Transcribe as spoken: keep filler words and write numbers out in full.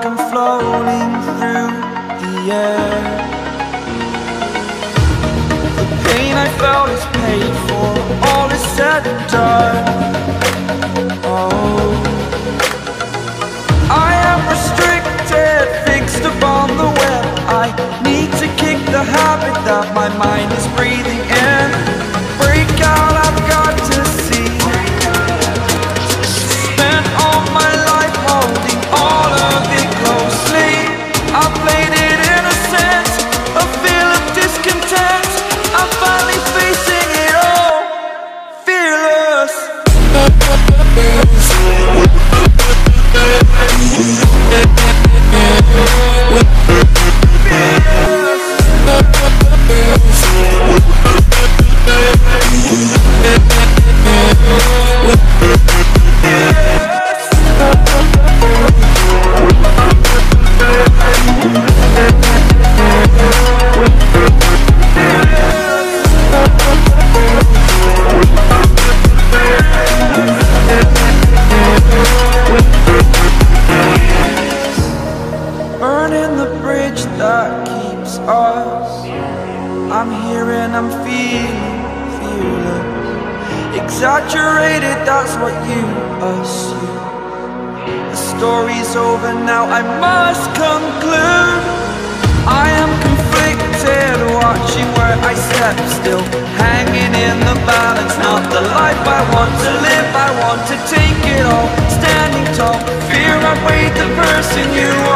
I'm floating through the air. The pain I felt is paid for, all is said and done. Oh, I am restricted, fixed upon the web. I need to kick the habit that my mind is breathing in. Break out, I've got to see. Spent all my life holding all of it closely. I played it innocent, a feel of discontent. I'm finally facing it all, fearless. Burning the bridge that keeps us. I'm here and I'm feeling fearless. Exaggerated, that's what you assume. The story's over now, I must conclude. I am conflicted, watching where I step still, hanging in the balance. Not the life I want to live, I want to take it all. Standing tall, fear I weighed the person you